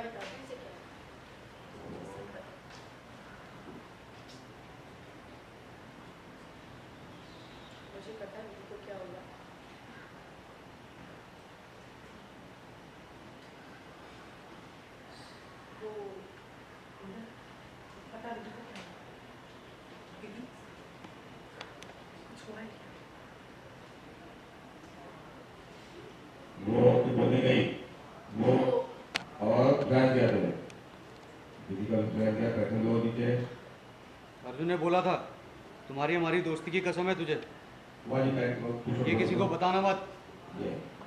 बताती से क्या? मुझे पता नहीं तो क्या होगा। वो पता नहीं तो क्या होगा। दीदी कुछ हुआ है क्या? वो तो बोली नहीं, वो और प्लान किया तुमने? फिजिकल प्लान किया, पैसे लो नीचे। अर्जुन ने बोला था तुम्हारी हमारी दोस्ती की कसम है तुझे, तुम्हारी पैंट को ये किसी को बताना मत। ये